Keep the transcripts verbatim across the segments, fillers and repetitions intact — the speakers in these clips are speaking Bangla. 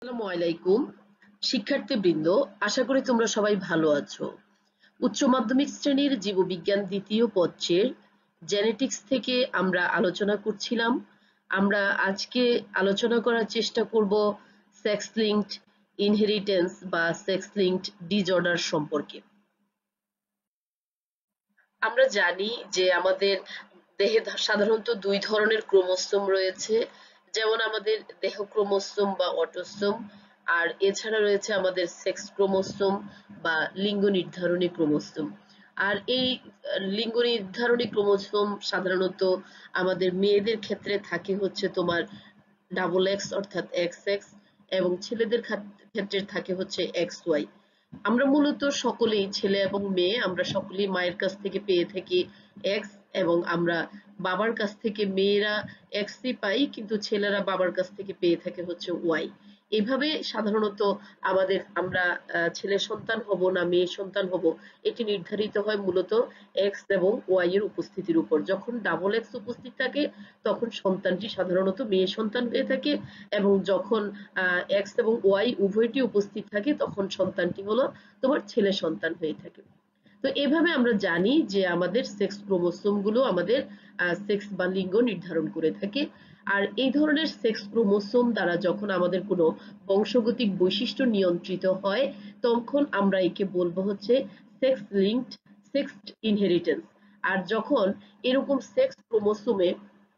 আসসালামু আলাইকুম শিক্ষার্থীবৃন্দ, আশা করি তোমরা সবাই ভালো আছো। উচ্চ মাধ্যমিক শ্রেণীর জীববিজ্ঞান দ্বিতীয় পত্রের জেনেটিক্স থেকে আমরা আলোচনা করছিলাম। আমরা আজকে আলোচনা করার চেষ্টা করব সেক্স লিঙ্কড ইনহেরিটেন্স বা সেক্স লিঙ্কড ডিসঅর্ডার সম্পর্কে। আমরা জানি যে আমাদের দেহে সাধারণত দুই ধরনের ক্রোমোসোম রয়েছে, যেমন আমাদের দেহ ক্রোমোসোম বা অটোসোম, আর এছাড়া রয়েছে আমাদের সেক্স ক্রোমোসোম বা লিঙ্গ নির্ধারণী ক্রোমোসোম। আর এই লিঙ্গ নির্ধারণী ক্রোমোসোম সাধারণত আমাদের মেয়েদের ক্ষেত্রে থাকে হচ্ছে তোমার ডাবল এক্স অর্থাৎ এক্স এক্স, এবং ছেলেদের ক্ষেত্রে থাকে হচ্ছে এক্স ওয়াই। আমরা মূলত সকলেই ছেলে এবং মেয়ে, আমরা সকলেই মায়ের কাছ থেকে পেয়ে থাকি এক্স, এবং আমরা বাবার কাছ থেকে মেয়েরা এক্সই পাই, কিন্তু ছেলেরা বাবার কাছ থেকে পেয়ে থাকে হচ্ছে ওয়াই। এইভাবে সাধারণত আমাদের আমরা ছেলে সন্তান হব না মেয়ে সন্তান হব এটি নির্ধারিত হয় মূলত এক্স এবং ওয়াই এর উপস্থিতির উপর। যখন ডাবল এক্স উপস্থিত থাকে তখন সন্তানটি সাধারণত মেয়ে সন্তান হয়ে থাকে, এবং যখন এক্স এবং ওয়াই উভয়টি উপস্থিত থাকে তখন সন্তানটি হলো তোমার ছেলে সন্তান হয়ে থাকে। তো এভাবে আমরা জানি যে আমাদের সেক্স ক্রোমোসোম গুলো আমাদের সেক্স বা লিঙ্গ নির্ধারণ করে থাকে। আর এই ধরনের সেক্স ক্রোমোসোম দ্বারা যখন আমাদের কোনো বংশগতিক বৈশিষ্ট্য নিয়ন্ত্রিত হয় তখন আমরা একে বলবো হচ্ছে সেক্স লিঙ্কড সেক্স ইনহেরিটেন্স। আর যখন এরকম সেক্স ক্রোমোসোমে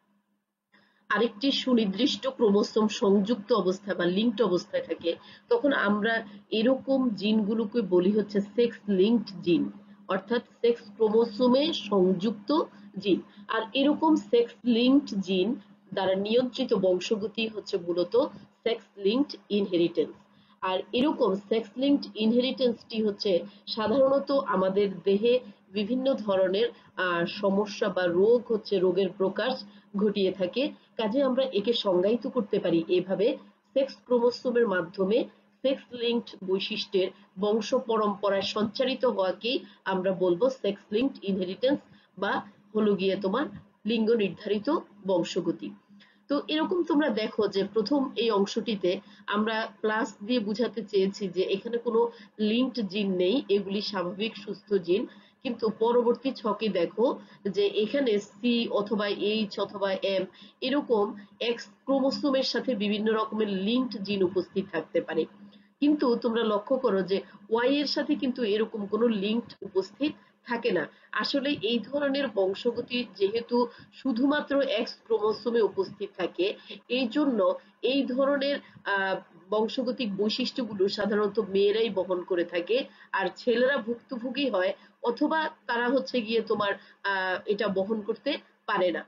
আরেকটি সুনির্দিষ্ট ক্রোমোসোম সংযুক্ত অবস্থায় বা লিঙ্কড অবস্থায় থাকে তখন আমরা এরকম জিনগুলোকে বলি হচ্ছে সেক্স লিঙ্কড জিন, অর্থাৎ সেক্স ক্রোমোসোমে সংযুক্ত জিন। আর এরকম সেক্স লিঙ্কড জিন দ্বারা নিয়ন্ত্রিত বংশগতি হচ্ছে মূলত সেক্স লিঙ্কড ইনহেরিটেন্স। আর এরকম সেক্স লিঙ্কড ইনহেরিটেন্সটি হচ্ছে সাধারণত আমাদের দেহে বিভিন্ন ধরনের সমস্যা বা রোগ হচ্ছে রোগের প্রকাশ ঘটিয়ে থাকে। কাজে আমরা একে সংজ্ঞায়িত করতে পারি এভাবে, সেক্স ক্রোমোসোমের মাধ্যমে সেক্স লিঙ্কড বৈশিষ্ট্যের বংশ পরম্পরায় সঞ্চারিত হওয়াকেই আমরা বলবো সেক্স লিঙ্কড ইনহেরিটেন্স বা হলো গিয়ে তোমার লিঙ্গ নির্ধারিত বংশগতি। তো এরকম তোমরা দেখো যে প্রথম এই অংশটিতে আমরা প্লাস দিয়ে বুঝাতে চেয়েছি যে এখানে কোনো লিঙ্কড জিন নেই, এগুলি স্বাভাবিক সুস্থ জিন। কিন্তু পরবর্তী ছকে দেখো যে এখানে সি অথবা এইচ অথবা এম এরকম এক্স ক্রোমোসোমের সাথে বিভিন্ন রকমের লিঙ্কড জিন উপস্থিত থাকতে পারে, কিন্তু তোমরা লক্ষ্য করো যে ওয়াই এর সাথে কিন্তু এরকম কোনো লিঙ্কড উপস্থিত থাকে না। আসলে এই ধরনের বংশগতি যেহেতু শুধুমাত্র এক্স ক্রোমোসোমে উপস্থিত থাকে, এই জন্য এই ধরনের আহ বংশগতিক বৈশিষ্ট্যগুলো সাধারণত মেয়েরাই বহন করে থাকে, আর ছেলেরা ভুক্তভোগী হয় অথবা তারা হচ্ছে গিয়ে তোমার আহ এটা বহন করতে পারে না।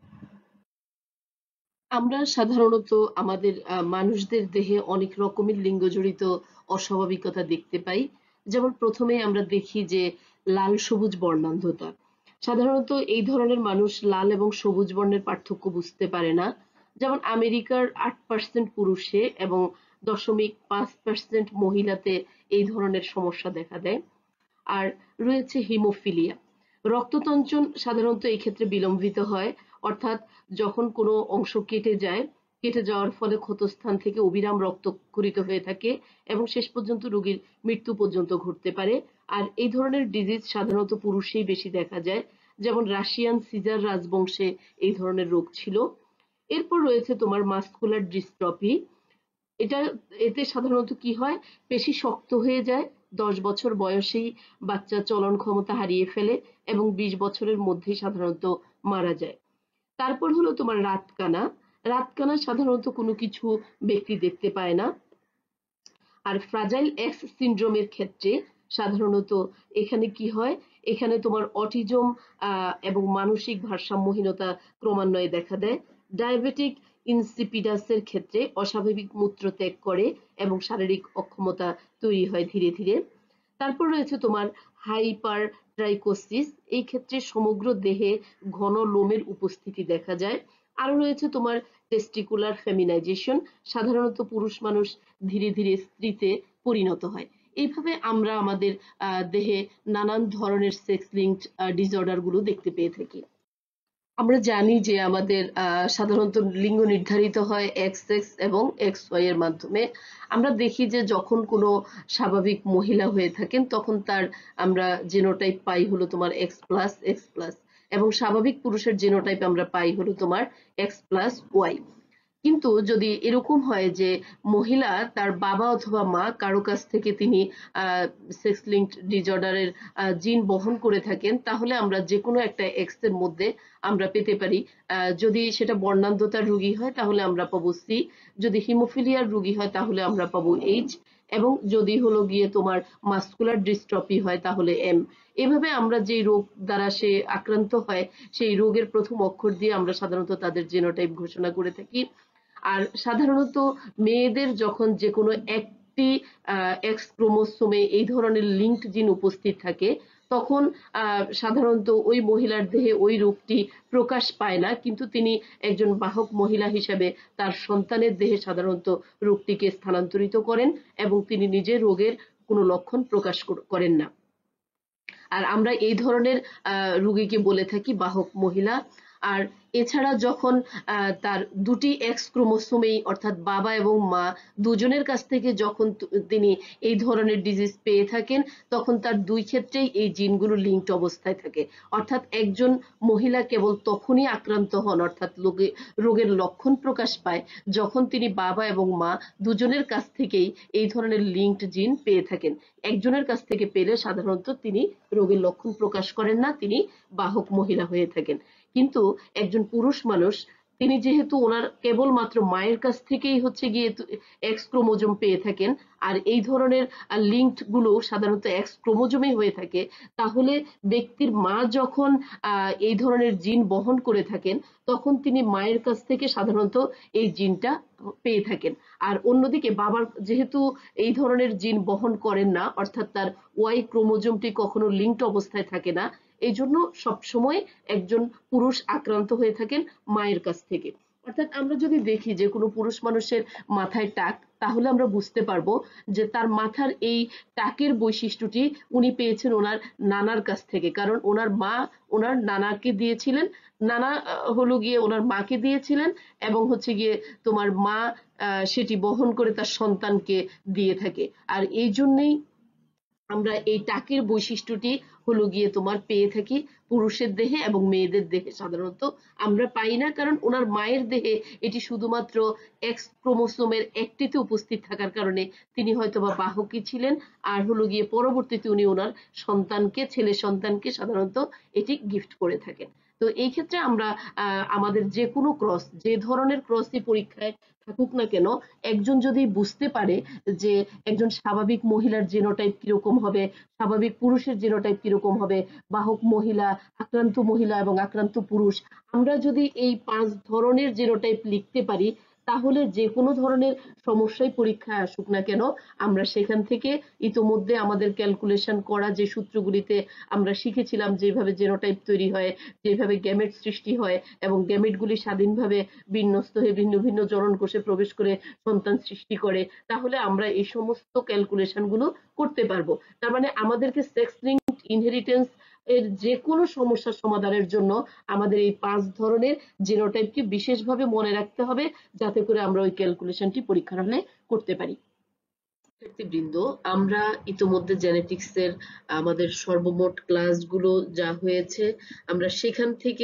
আমরা সাধারণত আমাদের মানুষদের দেহে অনেক রকমের লিঙ্গ জড়িত অস্বাভাবিকতা দেখতে পাই। যেমন প্রথমে আমরা দেখি যে লাল সবুজ বর্ণান্ধতা। সাধারণত এই ধরনের মানুষ লাল এবং সবুজ বর্ণের পার্থক্য বুঝতে পারে না। যেমন আমেরিকার আট পার্সেন্ট পুরুষে এবং দশমিক পাঁচ পার্সেন্ট মহিলাতে এই ধরনের সমস্যা দেখা দেয়। আর রয়েছে হিমোফিলিয়া। রক্ততঞ্চন সাধারণত এই ক্ষেত্রে বিলম্বিত হয়, অর্থাৎ যখন কোনো অংশ কেটে যায়, কেটে যাওয়ার ফলে ক্ষতস্থান থেকে অবিরাম রক্তক্ষরিত হয়ে থাকে এবং শেষ পর্যন্ত রোগীর মৃত্যু পর্যন্ত ঘটতে পারে। আর এই ধরনের ডিজিজ সাধারণত পুরুষেই বেশি দেখা যায়, যেমন রাশিয়ান সিজার রাজবংশে এই ধরনের রোগ ছিল। এরপর রয়েছে তোমার মাসকুলার ডিস্ট্রফি। এটা এতে সাধারণত কি হয়, পেশি শক্ত হয়ে যায়, দশ বছর বয়সেই বাচ্চা চলন ক্ষমতা হারিয়ে ফেলে এবং বিশ বছরের মধ্যেই সাধারণত মারা যায়। তারপর হলো তোমার রাতকানা। রাতকানা সাধারণত কোনো কিছু ব্যক্তি দেখতে পায় না। আর ফ্রাজাইল এক্স সিন্ড্রোমের ক্ষেত্রে সাধারণত এখানে কি হয়, এখানে তোমার অটিজম এবং মানসিক ভারসাম্যহীনতা ক্রমান্বয়ে দেখা দেয়। ডায়াবেটিক ইনসিপিডাসের ক্ষেত্রে অস্বাভাবিক মূত্র ত্যাগ করে এবং শারীরিক অক্ষমতা তৈরি হয় ধীরে ধীরে। তারপর রয়েছে তোমার হাইপার ট্রাইকোসিস। এই ক্ষেত্রে সমগ্র দেহে ঘন লোমের উপস্থিতি দেখা যায়। আরো রয়েছে তোমার টেস্টিকুলার ফেমিনাইজেশন। সাধারণত পুরুষ মানুষ ধীরে ধীরে স্ত্রীতে পরিণত হয়। এইভাবে আমরা আমাদের দেহে নানান ধরনের সেক্স লিঙ্কড ডিসঅর্ডার গুলো দেখতে পেয়ে থাকি। আমরা জানি যে আমাদের আহ, সাধারণত লিঙ্গ নির্ধারিত হয় এক্স এক্স এবং এক্স ওয়াই এর মাধ্যমে। আমরা দেখি যে যখন কোনো স্বাভাবিক মহিলা হয়ে থাকেন তখন তার আমরা জিনোটাইপ পাই হলো তোমার এক্স প্লাস এক্স প্লাস, এবং স্বাভাবিক পুরুষের জিনোটাইপ আমরা পাই হলো তোমার এক্স প্লাস ওয়াই। কিন্তু যদি এরকম হয় যে মহিলা তার বাবা অথবা মা কারো কাছ থেকে তিনি সেক্স লিঙ্কড ডিসঅর্ডারের জিন বহন করে থাকেন, তাহলে আমরা যে কোনো একটা এক্স এর মধ্যে আমরা পেতে পারি। আহ, যদি সেটা বর্ণান্ধতার রোগী হয় তাহলে আমরা পাবো সি, যদি হিমোফিলিয়ার রোগী হয় তাহলে আমরা পাবো এইচ, এবং যদি হলো গিয়ে তোমার মাস্কুলার ডিস্ট্রফি হয় তাহলে এম। এভাবে আমরা যে রোগ দ্বারা সে আক্রান্ত হয় সেই রোগের প্রথম অক্ষর দিয়ে আমরা সাধারণত তাদের জিনোটাইপ ঘোষণা করে থাকি। আর সাধারণত মেয়েদের যখন যে কোনো একটি এক্স ক্রোমোসোমে এই ধরনের লিঙ্কড জিন উপস্থিত থাকে তখন আহ, সাধারণত ওই মহিলার দেহে ওই রোগটি প্রকাশ পায় না, কিন্তু তিনি একজন বাহক মহিলা হিসেবে তার সন্তানের দেহে সাধারণত রোগটিকে স্থানান্তরিত করেন এবং তিনি নিজে রোগের কোনো লক্ষণ প্রকাশ করেন না। আর আমরা এই ধরনের আহ, রোগীকে বলে থাকি বাহক মহিলা। আর এছাড়া যখন আহ, তার দুটি এক্স ক্রোমোসোমেই অর্থাৎ বাবা এবং মা দুজনের কাছ থেকে যখন তিনি এই ধরনের ডিজিজ পেয়ে থাকেন তখন তার দুই ক্ষেত্রেই এই জিনগুলো লিঙ্কড অবস্থায় থাকে। অর্থাৎ একজন মহিলা কেবল তখনই আক্রান্ত হন অর্থাৎ রোগের লক্ষণ প্রকাশ পায় যখন তিনি বাবা এবং মা দুজনের কাছ থেকেই এই ধরনের লিঙ্কড জিন পেয়ে থাকেন। একজনের কাছ থেকে পেলে সাধারণত তিনি রোগের লক্ষণ প্রকাশ করেন না, তিনি বাহক মহিলা হয়ে থাকেন। কিন্তু একজন পুরুষ মানুষ তিনি যেহেতু ওনার কেবলমাত্র মায়ের কাছ থেকেই হচ্ছে গিয়ে এক্স ক্রোমোজোম পেয়ে থাকেন, আর এই ধরনের লিঙ্কড গুলো সাধারণত এক্স ক্রোমোজোমে হয়ে থাকে, তাহলে ব্যক্তির মা যখন আহ এই ধরনের জিন বহন করে থাকেন তখন তিনি মায়ের কাছ থেকে সাধারণত এই জিনটা পেয়ে থাকেন। আর অন্যদিকে বাবার যেহেতু এই ধরনের জিন বহন করেন না অর্থাৎ তার ওয়াই ক্রোমোজোমটি কখনো লিঙ্কড অবস্থায় থাকে না, এই জন্য সবসময় একজন পুরুষ আক্রান্ত হয়ে থাকেন মায়ের কাছ থেকে। অর্থাৎ আমরা যদি দেখি যে কোনো পুরুষ মানুষের মাথায় টাক, তাহলে আমরা বুঝতে পারবো যে তার মাথার এই টাকের বৈশিষ্ট্যটি উনি পেয়েছেন ওনার নানার কাছ থেকে, কারণ ওনার মা ওনার নানাকে দিয়েছিলেন, নানা হলো গিয়ে ওনার মাকে দিয়েছিলেন, এবং হচ্ছে গিয়ে তোমার মা সেটি বহন করে তার সন্তানকে দিয়ে থাকে। আর এই জন্যই আমরা এই টাকের বৈশিষ্ট্যটি হলো গিয়ে তোমার পেয়ে থাকি পুরুষের দেহে এবং মেয়েদের দেহে সাধারণত আমরা পাই না, কারণ ওনার মায়ের দেহে এটি শুধুমাত্র এক্স ক্রোমোসোমের একটিতে উপস্থিত থাকার কারণে তিনি হয়তোবা বাহকই ছিলেন, আর হলো গিয়ে পরবর্তীতে উনি ওনার সন্তানকে ছেলে সন্তানকে সাধারণত এটি গিফট করে থাকেন। তো এই ক্ষেত্রে আমরা আহ আমাদের যে কোনো ক্রস, যে ধরনের ক্রসই পরীক্ষায় থাকুক না কেন, একজন যদি বুঝতে পারে যে একজন স্বাভাবিক মহিলার জিনোটাইপ কিরকম হবে, স্বাভাবিক পুরুষের জিনোটাইপ কিরকম হবে, বাহক মহিলা, আক্রান্ত মহিলা এবং আক্রান্ত পুরুষ, আমরা যদি এই পাঁচ ধরনের জিনোটাইপ লিখতে পারি তাহলে যে কোনো ধরনের সমস্যায় পরীক্ষায় আসুক না কেন আমরা সেখান থেকে ইতোমধ্যে আমাদের ক্যালকুলেশন করা যে সূত্রগুলিতে আমরা শিখেছিলাম যেভাবে জিনোটাইপ তৈরি হয়, যেভাবে গ্যামেট সৃষ্টি হয় এবং গ্যামেটগুলি স্বাধীনভাবে বিন্যস্ত হয়ে ভিন্ন ভিন্ন জনন কোষে প্রবেশ করে সন্তান সৃষ্টি করে, তাহলে আমরা এই সমস্ত ক্যালকুলেশন গুলো করতে পারবো। তার মানে আমাদেরকে সেক্স লিঙ্কড ইনহেরিটেন্স এর যে কোনো সমস্যার সমাধানের জন্য আমাদের এই পাঁচ ধরনের জিনোটাইপকে বিশেষভাবে মনে রাখতে হবে যাতে করে আমরা ওই ক্যালকুলেশনটি পরীক্ষার হলে করতে পারি। শিক্ষার্থীবৃন্দ, আমরা ইতোমধ্যে জেনেটিক্স এর আমাদের সর্বমোট ক্লাসগুলো যা হয়েছে আমরা সেখান থেকে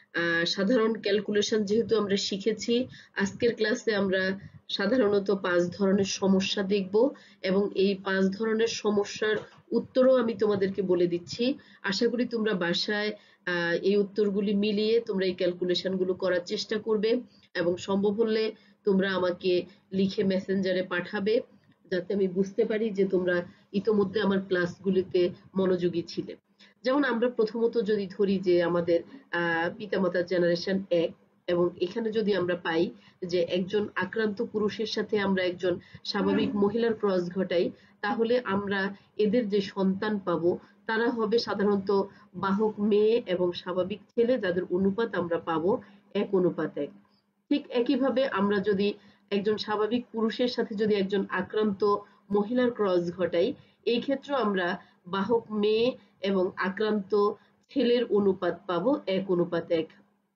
সাধারণ ক্যালকুলেশন যেহেতু আমরা শিখেছি, আজকের ক্লাসে আমরা সাধারণত পাঁচ ধরনের সমস্যা দেখব এবং এই পাঁচ ধরনের সমস্যার উত্তরও আমি তোমাদেরকে বলে দিচ্ছি। আশা করি তোমরা বাসায় আহ এই উত্তরগুলি মিলিয়ে তোমরা এই ক্যালকুলেশন গুলো করার চেষ্টা করবে এবং সম্ভব হলে তোমরা আমাকে লিখে মেসেঞ্জারে পাঠাবে যাতে আমি বুঝতে পারি যে তোমরা ইতোমধ্যে আমার ক্লাসগুলিতে মনোযোগী ছিলে। যেমন আমরা প্রথমত যদি ধরি যে আমাদের আহ পিতামাতার জেনারেশন এক, এবং এখানে যদি আমরা পাই যে একজন আক্রান্ত পুরুষের সাথে আমরা একজন স্বাভাবিক মহিলার ক্রস ঘটাই, তাহলে আমরা এদের যে সন্তান পাবো তারা হবে সাধারণত বাহক মেয়ে এবং স্বাভাবিক ছেলে, যাদের অনুপাত আমরা পাবো এক অনুপাত এক। ঠিক একইভাবে আমরা যদি একজন স্বাভাবিক পুরুষের সাথে যদি একজন আক্রান্ত মহিলার ক্রস ঘটাই, এই ক্ষেত্রে আমরা বাহক মেয়ে এবং আক্রান্ত ছেলের অনুপাত পাবো এক অনুপাত এক।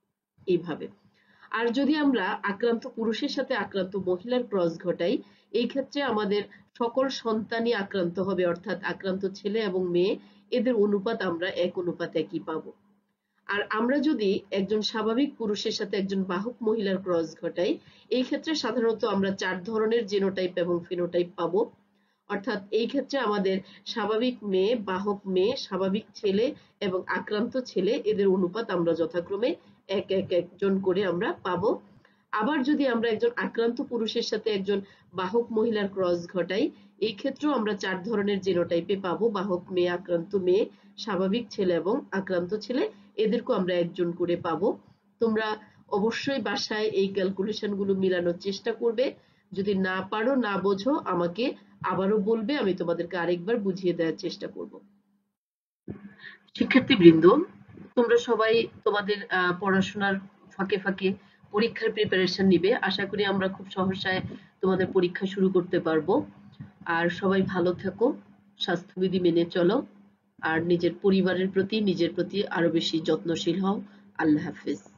এইভাবে। আর যদি আমরা আক্রান্ত পুরুষের সাথে আক্রান্ত মহিলার ক্রস ঘটাই, এই ক্ষেত্রে আমাদের সকল সন্তানই আক্রান্ত হবে, অর্থাৎ আক্রান্ত ছেলে এবং মেয়ে এদের অনুপাত আমরা এক অনুপাত একই পাবো। আর আমরা যদি একজন স্বাভাবিক পুরুষের সাথে একজন বাহক মহিলার ক্রস ঘটাই, এই ক্ষেত্রে সাধারণত আমরা চার ধরনের জিনোটাইপ এবং ফিনোটাইপ পাবো। অর্থাৎ এই ক্ষেত্রে আমাদের স্বাভাবিক মেয়ে, বাহক মেয়ে, স্বাভাবিক ছেলে এবং আক্রান্ত ছেলে এদের অনুপাত আমরা যথাক্রমে এক এক একজন করে আমরা পাবো। আবার যদি আমরা একজন আক্রান্ত পুরুষের সাথে একজন বাহক মহিলার ক্রস ঘটাই, এই ক্ষেত্রেও আমরা চার ধরনের জিনোটাইপে পাবো, বাহক মেয়ে, আক্রান্ত মেয়ে, স্বাভাবিক ছেলে এবং আক্রান্ত ছেলে, এদেরকেও আমরা একজন করে পাবো। তোমরা অবশ্যই বাসায় এই ক্যালকুলেশন গুলো মিলানোর চেষ্টা করবে। যদি না পারো, না বোঝো, আমাকে আবারও বলবে, আমি তোমাদেরকে আরেকবার বুঝিয়ে দেওয়ার চেষ্টা করব। শিক্ষার্থীবৃন্দ, তোমরা সবাই তোমাদের পড়াশোনার ফাঁকে ফাঁকে পরীক্ষার প্রিপারেশন নিবে। আশা করি আমরা খুব সহসায় তোমাদের পরীক্ষা শুরু করতে পারবো। আর সবাই ভালো থেকো, স্বাস্থ্যবিধি মেনে চলো, আর নিজের পরিবারের প্রতি, নিজের প্রতি আরো বেশি যত্নশীল হও। আল্লাহ হাফেজ।